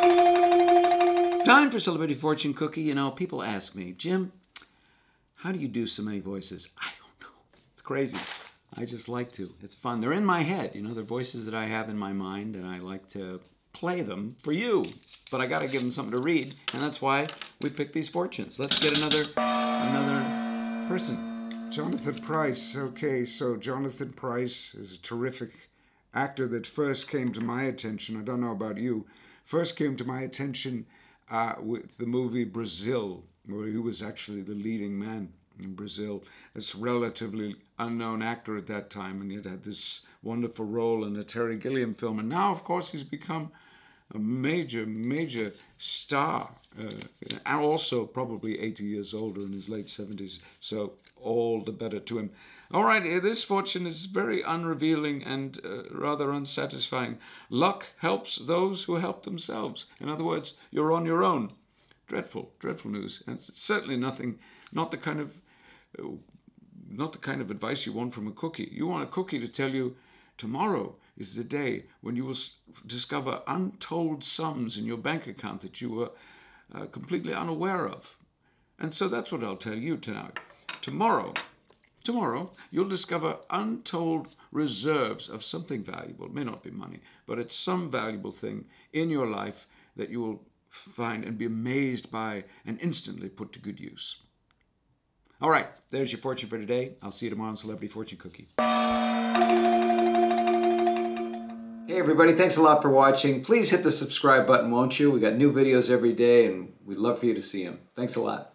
Time for Celebrity Fortune Cookie. You know, people ask me, Jim, how do you do so many voices? I don't know. It's crazy. I just like to. It's fun. They're in my head. You know, they're voices that I have in my mind, and I like to play them for you. But I got to give them something to read, and that's why we pick these fortunes. Let's get another person. Jonathan Pryce. Okay, so Jonathan Pryce is a terrific actor that first came to my attention. I don't know about you. First came to my attention with the movie Brazil, where he was actually the leading man in Brazil. It's a relatively unknown actor at that time, and yet had this wonderful role in a Terry Gilliam film. And now, of course, he's become a major, major star, and also probably 80 years older, in his late 70s. So all the better to him. All right, this fortune is very unrevealing and rather unsatisfying. Luck helps those who help themselves. In other words, you're on your own. Dreadful, dreadful news. And it's certainly not the kind of advice you want from a cookie. You want a cookie to tell you tomorrow is the day when you will discover untold sums in your bank account that you were completely unaware of. And so that's what I'll tell you tonight. Tomorrow, you'll discover untold reserves of something valuable. It may not be money, but it's some valuable thing in your life that you will find and be amazed by and instantly put to good use. All right, there's your fortune for today. I'll see you tomorrow on Celebrity Fortune Cookie. Hey everybody, thanks a lot for watching. Please hit the subscribe button, won't you? We got new videos every day and we'd love for you to see them. Thanks a lot.